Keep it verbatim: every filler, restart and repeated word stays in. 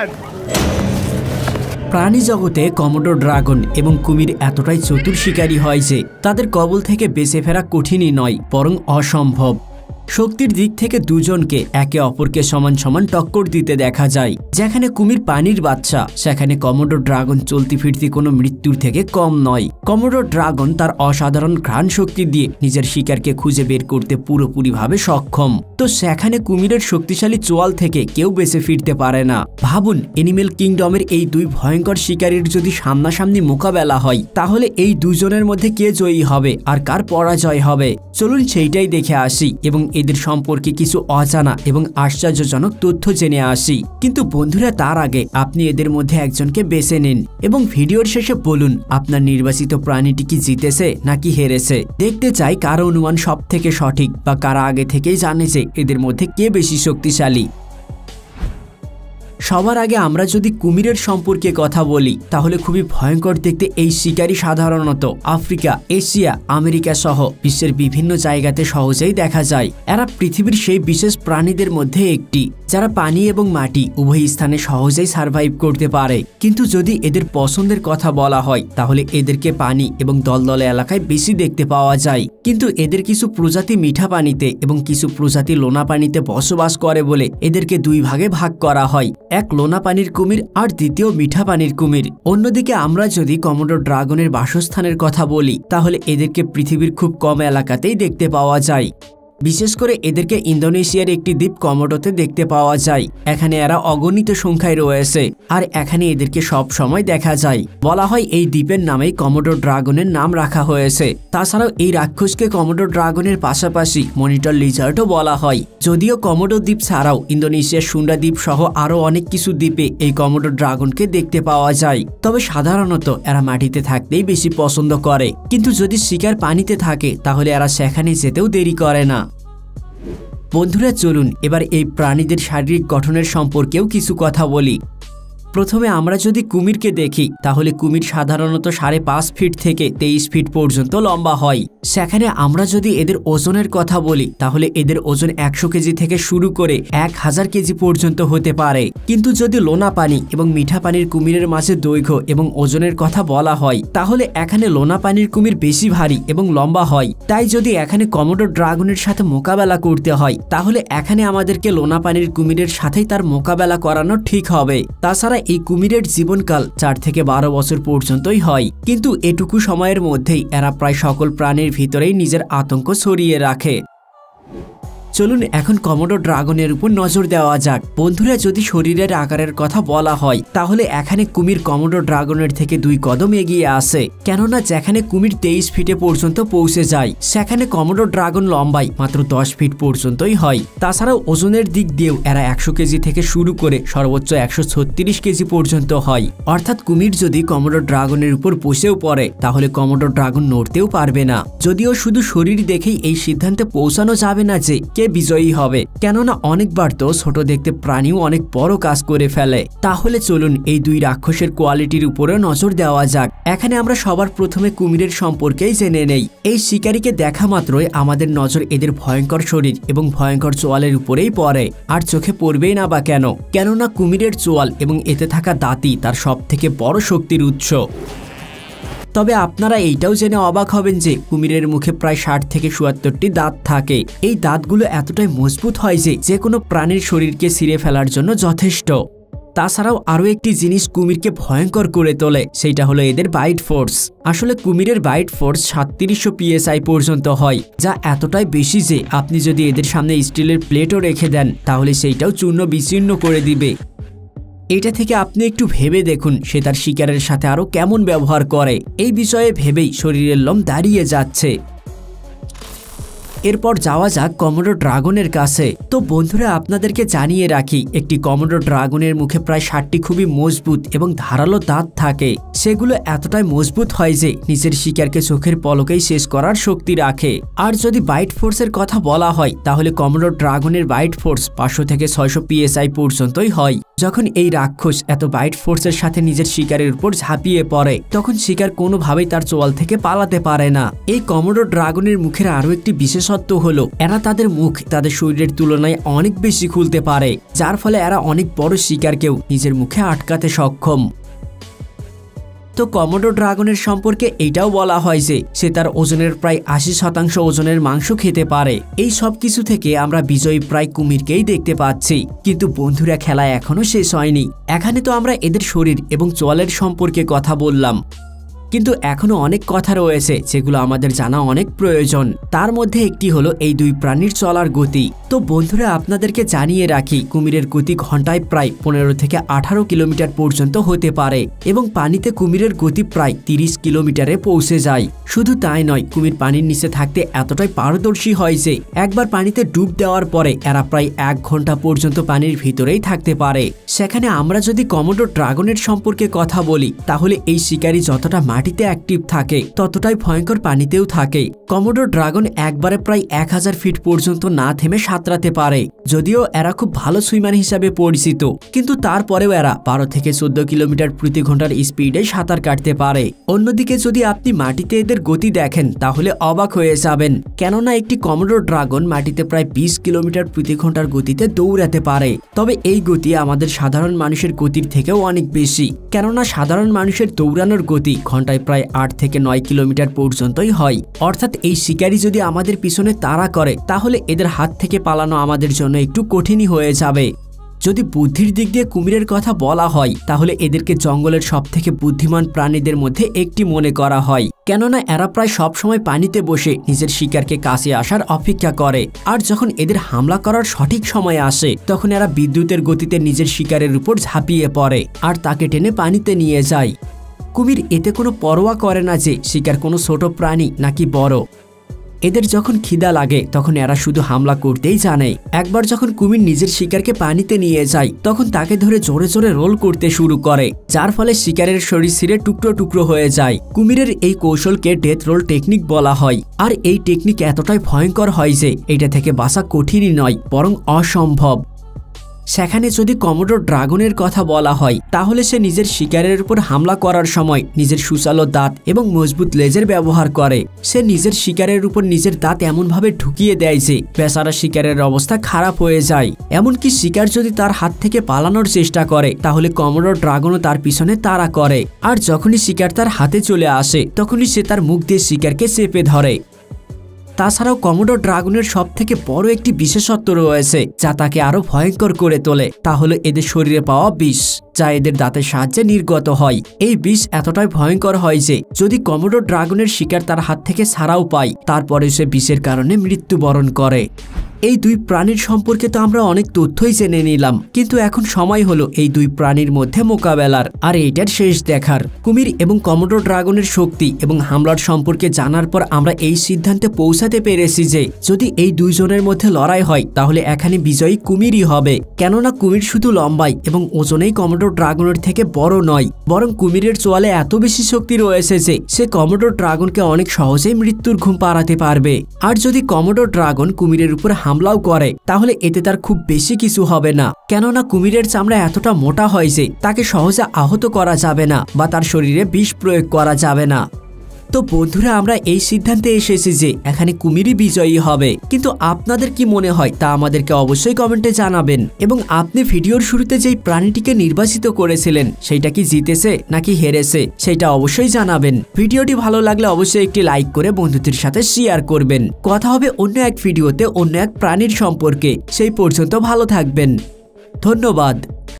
প্রাণী জগতে কমোডো ড্রাগন এবং কুমির এতটাই চতুর শিকারী হয় যে তাদের কবল থেকে বেঁচে ফেরা কঠিনই নয়, বরং অসম্ভব। শক্তির দিক থেকে দুজনকে একে অপরকে সমান সমান টক্কর দিতে দেখা যায়। যেখানে কুমির পানির বাচ্চা, সেখানে কমোডো ড্রাগন চলতি ফিরতি কোনো মৃত্যুর থেকে কম নয়। কমোডো ড্রাগন তার অসাধারণ ঘ্রাণ শক্তি দিয়ে নিজের শিকারকে খুঁজে বের করতে পুরোপুরিভাবে সক্ষম। তো সেখানে কুমিরের শক্তিশালী চোয়াল থেকে কেউ বেঁচে ফিরতে পারে না। ভাবুন, এনিমেল কিংডমের এই দুই ভয়ঙ্কর শিকারীর যদি সামনাসামনি মোকাবেলা হয়, তাহলে এই দুজনের মধ্যে কে জয়ী হবে আর কার পরাজয় হবে? চলুন সেইটাই দেখে আসি এবং এদের সম্পর্কে কিছু অজানা এবং আশ্চর্যজনক তথ্য জেনে আসি। কিন্তু বন্ধুরা, তার আগে আপনি এদের মধ্যে একজনকে বেছে নিন এবং ভিডিওর শেষে বলুন আপনার নির্বাচিত প্রাণীটি কি জিতেছে নাকি হেরেছে। দেখতে চাই কার অনুমান সব থেকে সঠিক বা কারা আগে থেকেই জানে যে এদের মধ্যে কে বেশি শক্তিশালী। সবার আগে আমরা যদি কুমিরের সম্পর্কে কথা বলি, তাহলে খুবই ভয়ঙ্কর দেখতে এই শিকারী সাধারণত আফ্রিকা, এশিয়া, আমেরিকা সহ বিশ্বের বিভিন্ন জায়গাতে সহজেই দেখা যায়। এরা পৃথিবীর সেই বিশেষ প্রাণীদের মধ্যে একটি যারা পানি এবং মাটি উভয় স্থানে সহজেই সার্ভাইভ করতে পারে। কিন্তু যদি এদের পছন্দের কথা বলা হয়, তাহলে এদেরকে পানি এবং দলদলে এলাকায় বেশি দেখতে পাওয়া যায়। কিন্তু এদের কিছু প্রজাতি মিঠা পানিতে এবং কিছু প্রজাতি লোনা পানিতে বসবাস করে বলে এদেরকে দুই ভাগে ভাগ করা হয়, এক লোনা পানির কুমির আর দ্বিতীয় মিঠা পানির কুমির। অন্যদিকে আমরা যদি কমোডো ড্রাগনের বাসস্থানের কথা বলি, তাহলে এদেরকে পৃথিবীর খুব কম এলাকাতেই দেখতে পাওয়া যায়। বিশেষ করে এদেরকে ইন্দোনেশিয়ার একটি দ্বীপ কমোডোতে দেখতে পাওয়া যায়। এখানে এরা অগণিত সংখ্যায় রয়েছে আর এখানে এদেরকে সব সময় দেখা যায়। বলা হয় এই দ্বীপের নামেই কমোডো ড্রাগনের নাম রাখা হয়েছে। তাছাড়াও এই রাক্ষসকে কমোডো ড্রাগনের পাশাপাশি মনিটর লিজার্ডও বলা হয়। যদিও কমোডো দ্বীপ ছাড়াও ইন্দোনেশিয়ার সুন্ডা দ্বীপ সহ আরো অনেক কিছু দ্বীপে এই কমোডো ড্রাগনকে দেখতে পাওয়া যায়। তবে সাধারণত এরা মাটিতে থাকতেই বেশি পছন্দ করে, কিন্তু যদি শিকার পানিতে থাকে তাহলে এরা সেখানে যেতেও দেরি করে না। বন্ধুরা, চলুন এবার এই প্রাণীদের শারীরিক গঠনের সম্পর্কেও কিছু কথা বলি। প্রথমে আমরা যদি কুমিরকে দেখি, তাহলে কুমির সাধারণত সাড়ে পাঁচ ফিট থেকে তেইশ ফিট পর্যন্ত লম্বা হয়। সেখানে আমরা যদি এদের ওজনের কথা বলি, তাহলে এদের ওজন একশো কেজি থেকে শুরু করে এক হাজার কেজি পর্যন্ত হতে পারে। কিন্তু যদি লোনা পানি এবং মিঠা পানির কুমিরের মাঝে দৈর্ঘ্য এবং ওজনের কথা বলা হয়, তাহলে এখানে লোনা পানির কুমির বেশি ভারী এবং লম্বা হয়। তাই যদি এখানে কমোডো ড্রাগনের সাথে মোকাবেলা করতে হয়, তাহলে এখানে আমাদেরকে লোনা পানির কুমিরের সাথেই তার মোকাবেলা করানো ঠিক হবে। তাছাড়া এই কুমিরের জীবনকাল চার থেকে বারো বছর পর্যন্তই হয়, কিন্তু এটুকু সময়ের মধ্যেই এরা প্রায় সকল প্রাণীর ভিতরেই নিজের আতঙ্ক ছড়িয়ে রাখে। চলুন এখন কমোডো ড্রাগনের উপর নজর দেওয়া যাক। বন্ধুরা, যদি শরীরের আকারের কথা বলা হয়, তাহলে এখানে কুমির কমোডো ড্রাগনের থেকে দুই কদম এগিয়ে আসে। কেননা যেখানে কুমির তেইশ ফিটে পর্যন্ত পৌঁছে যায়, সেখানে কমোডো ড্রাগন লম্বাই মাত্র দশ ফিট পর্যন্তই হয়। তাছাড়াও ওজনের দিক দিয়েও এরা একশো কেজি থেকে শুরু করে সর্বোচ্চ একশো ছত্রিশ কেজি পর্যন্ত হয়। অর্থাৎ কুমির যদি কমোডো ড্রাগনের উপর বসেও পড়ে, তাহলে কমোডো ড্রাগন নড়তেও পারবে না। যদিও শুধু শরীর দেখেই এই সিদ্ধান্তে পৌঁছানো যাবে না যে কে বিজয়ী হবে, কেননা অনেকবার তো ছোট দেখতে প্রাণীও অনেক বড় কাজ করে ফেলে। তাহলে চলুন এই দুই রাক্ষসের কোয়ালিটির উপরে নজর দেওয়া যাক। এখানে আমরা সবার প্রথমে কুমিরের সম্পর্কেই জেনে নেই। এই শিকারীকে দেখা মাত্রই আমাদের নজর এদের ভয়ঙ্কর শরীর এবং ভয়ঙ্কর চোয়ালের উপরেই পড়ে। আর চোখে পড়বেই না বা কেন? কেননা কুমিরের চোয়াল এবং এতে থাকা দাঁতই তার সব থেকে বড় শক্তির উৎস। তবে আপনারা এইটাও জেনে অবাক হবেন যে কুমিরের মুখে প্রায় ষাট থেকে চুয়াত্তরটি দাঁত থাকে। এই দাঁতগুলো এতটাই মজবুত হয় যে যে কোনো প্রাণীর শরীরকে ছিঁড়ে ফেলার জন্য যথেষ্ট। তাছাড়াও আরও একটি জিনিস কুমিরকে ভয়ঙ্কর করে তোলে, সেইটা হলো এদের বাইট ফোর্স। আসলে কুমিরের বাইট ফোর্স সাতত্রিশশো পিএসআই পর্যন্ত হয়, যা এতটাই বেশি যে আপনি যদি এদের সামনে স্টিলের প্লেটও রেখে দেন, তাহলে সেইটাও চূর্ণ বিচূর্ণ করে দিবে। এটা থেকে আপনি একটু ভেবে দেখুন সে তার শিকারের সাথে আরো কেমন ব্যবহার করে। এই বিষয়ে ভেবেই শরীরের লোম দাঁড়িয়ে যাচ্ছে। এরপর যাওয়া যাক কমোডো ড্রাগনের কাছে। তো বন্ধুরা, আপনাদেরকে জানিয়ে রাখি, একটি কমোডো ড্রাগনের মুখে প্রায় ষাটটি খুবই মজবুত এবং ধারালো দাঁত থাকে। সেগুলো এতটাই মজবুত হয় যে নিজের শিকারকে চোখের পলকেই শেষ করার শক্তি রাখে। আর যদি বাইট ফোর্সের কথা বলা হয়, তাহলে কমোডো ড্রাগনের বাইট ফোর্স পাঁচশো থেকে ছয়শো পিএসআই পর্যন্তই হয়। যখন এই রাক্ষস এত বাইট ফোর্সের সাথে নিজের শিকারের উপর ঝাঁপিয়ে পড়ে তখন শিকার কোনোভাবেই তার চোয়াল থেকে পালাতে পারে না। এই কমোডো ড্রাগনের মুখের আরো একটি বিশেষত্ব হলো এরা তাদের মুখ তাদের শরীরের তুলনায় অনেক বেশি খুলতে পারে, যার ফলে এরা অনেক বড় শিকারকেও নিজের মুখে আটকাতে সক্ষম। তো কমোডো ড্রাগনের সম্পর্কে এইটাও বলা হয় যে সে তার ওজনের প্রায় আশি শতাংশ ওজনের মাংস খেতে পারে। এই সব কিছু থেকে আমরা বিজয়ী প্রায় কুমিরকেই দেখতে পাচ্ছি। কিন্তু বন্ধুরা, খেলা এখনো শেষ হয়নি। এখানে তো আমরা এদের শরীর এবং চোয়ালের সম্পর্কে কথা বললাম, কিন্তু এখনো অনেক কথা রয়েছে যেগুলো আমাদের জানা অনেক প্রয়োজন। তার মধ্যে একটি হলো এই দুই প্রাণীর চলার গতি। তো বন্ধুরা, আপনাদেরকে জানিয়ে রাখি কুমিরের গতি ঘন্টায় প্রায় পনেরো থেকে আঠারো কিলোমিটার পর্যন্ত হতে পারে এবং পানিতে কুমিরের গতি প্রায় তিরিশ কিলোমিটারে পৌঁছে যায়। শুধু তাই নয়, কুমির পানির নিচে থাকতে এতটাই পারদর্শী হয় যে একবার পানিতে ডুব দেওয়ার পরে এরা প্রায় এক ঘন্টা পর্যন্ত পানির ভিতরেই থাকতে পারে। সেখানে আমরা যদি কমোডো ড্রাগনের সম্পর্কে কথা বলি তাহলে এই শিকারী যতটা মাটিতে অ্যাক্টিভ থাকে ততটাই ভয়ঙ্কর পানিতেও থাকে। কমোডো ড্রাগন একবারে প্রায় এক হাজার ফিট পর্যন্ত না থেমে সাঁতরাতে পারে। যদিও এরা খুব ভালো সুইমার হিসাবে পরিচিত, কিন্তু তারপরেও এরা বারো থেকে চোদ্দ কিলোমিটার প্রতি ঘন্টার স্পিডে সাঁতার কাটতে পারে। অন্যদিকে যদি আপনি মাটিতে এদের গতি দেখেন তাহলে অবাক হয়ে যাবেন, কেননা একটি কমোডো ড্রাগন মাটিতে প্রায় বিশ কিলোমিটার প্রতি ঘন্টার গতিতে দৌড়াতে পারে। তবে এই গতি আমাদের সাধারণ মানুষের গতির থেকেও অনেক বেশি, কেননা সাধারণ মানুষের দৌড়ানোর গতি ঘন্টায় প্রায় আট থেকে নয় কিলোমিটার পর্যন্তই হয়। অর্থাৎ এই শিকারী যদি আমাদের পিছনে তাড়া করে তাহলে এদের হাত থেকে পালানো আমাদের জন্য একটু কঠিনই হয়ে যাবে। যদি বুদ্ধির দিক দিয়ে কুমিরের কথা বলা হয় তাহলে এদেরকে জঙ্গলের সবথেকে বুদ্ধিমান প্রাণীদের মধ্যে একটি মনে করা হয়, কেননা এরা প্রায় সব সময় পানিতে বসে নিজের শিকারকে কাছে আসার অপেক্ষা করে। আর যখন এদের হামলা করার সঠিক সময় আসে তখন এরা বিদ্যুতের গতিতে নিজের শিকারের উপর ঝাঁপিয়ে পড়ে আর তাকে টেনে পানিতে নিয়ে যায়। কুমির এতে কোনো পরোয়া করে না যে শিকার কোনো ছোট প্রাণী নাকি বড়। এদের যখন খিদা লাগে তখন এরা শুধু হামলা করতেই জানে। একবার যখন কুমির নিজের শিকারকে পানিতে নিয়ে যায় তখন তাকে ধরে জোরে জোরে রোল করতে শুরু করে, যার ফলে শিকারের শরীর ছিঁড়ে টুকরো টুকরো হয়ে যায়। কুমিরের এই কৌশলকে ডেথ রোল টেকনিক বলা হয়। আর এই টেকনিক এতটাই ভয়ঙ্কর হয় যে এটা থেকে বাঁচা কঠিনই নয় বরং অসম্ভব। সেখানে যদি কমোডো ড্রাগনের কথা বলা হয় তাহলে সে নিজের শিকারের উপর হামলা করার সময় নিজের সুচালো দাঁত এবং মজবুত লেজের ব্যবহার করে। সে নিজের শিকারের উপর নিজের দাঁত এমনভাবে ঢুকিয়ে দেয় যে বেচারা শিকারের অবস্থা খারাপ হয়ে যায়। এমনকি শিকার যদি তার হাত থেকে পালানোর চেষ্টা করে তাহলে কমোডো ড্রাগনও তার পিছনে তাড়া করে। আর যখনই শিকার তার হাতে চলে আসে তখনই সে তার মুখ দিয়ে শিকারকে চেপে ধরে। তাছাড়াও কমোডো ড্রাগনের সব থেকে বড় একটি বিশেষত্ব রয়েছে যা তাকে আরো ভয়ঙ্কর করে তোলে, তা হলো এদের শরীরে পাওয়া বিষ, যা এদের দাঁতের সাহায্যে নির্গত হয়। এই বিষ এতটাই ভয়ঙ্কর হয় যে যদি কমোডো ড্রাগনের শিকার তার হাত থেকে ছাড়াও পায় তারপরে সে বিষের কারণে মৃত্যুবরণ করে। এই দুই প্রাণীর সম্পর্কে তো আমরা অনেক তথ্যই জেনে নিলাম, কিন্তু এখন সময় হলো এই দুই প্রাণীর মধ্যে মোকাবেলার আর এইটার শেষ দেখার। কুমির এবং কমোডো ড্রাগনের শক্তি এবং হামলার সম্পর্কে জানার পর আমরা এই সিদ্ধান্তে পৌঁছাতে পেরেছি যে যদি এই দুইজনের মধ্যে লড়াই হয় তাহলে এখানে বিজয়ী কুমিরই হবে, কেননা কুমির শুধু লম্বাই এবং ওজনেই কমোডো ড্রাগনের থেকে বড় নয়, বরং কুমিরের চোয়ালে এত বেশি শক্তি রয়েছে যে সে কমোডো ড্রাগনকে অনেক সহজেই মৃত্যুর ঘুম পাড়াতে পারবে। আর যদি কমোডো ড্রাগন কুমিরের উপর হামলাও করে তাহলে এতে তার খুব বেশি কিছু হবে না, কেননা কুমিরের চামড়া এতটা মোটা হয় যে তাকে সহজে আহত করা যাবে না বা তার শরীরে বিষ প্রয়োগ করা যাবে না। তো বন্ধুরা, আমরা এই সিদ্ধান্তে এসেছি যে এখানে কুমিরই বিজয়ী হবে, কিন্তু আপনাদের কি মনে হয় তা আমাদেরকে অবশ্যই কমেন্টে জানাবেন। এবং আপনি ভিডিওর শুরুতে যেই প্রাণীটিকে নির্বাচিত করেছিলেন সেইটা কি জিতেছে নাকি হেরেছে সেটা অবশ্যই জানাবেন। ভিডিওটি ভালো লাগলে অবশ্যই একটি লাইক করে বন্ধুদের সাথে শেয়ার করবেন। কথা হবে অন্য এক ভিডিওতে অন্য এক প্রাণীর সম্পর্কে। সেই পর্যন্ত ভালো থাকবেন। ধন্যবাদ।